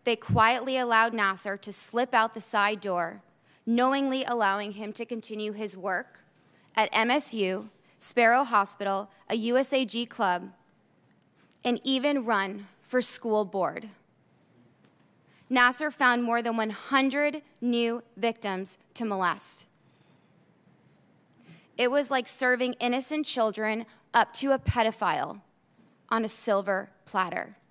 they quietly allowed Nassar to slip out the side door, knowingly allowing him to continue his work at MSU, Sparrow Hospital, a USAG club, and even run for school board. Nassar found more than 100 new victims to molest. It was like serving innocent children up to a pedophile on a silver platter.